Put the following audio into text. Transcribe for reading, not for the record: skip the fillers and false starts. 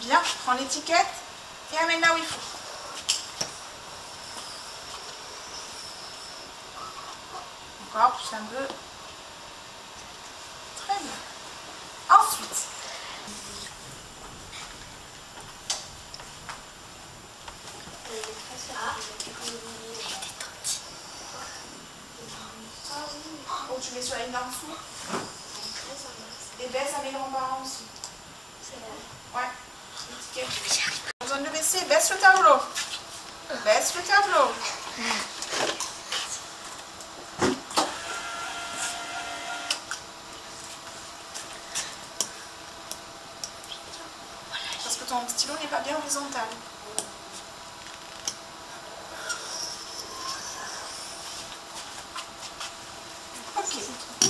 Viens, prends l'étiquette et amène là où il faut. Encore, pousse un peu. Très bien. Ensuite, oh, tu mets sur la ligne d'en dessous. Et baisse, ça met le rempart en dessous. Ouais. L'étiquette. Pas besoin de le baisser, baisse le tableau. Baisse le tableau. Parce que ton stylo n'est pas bien horizontal. Ok.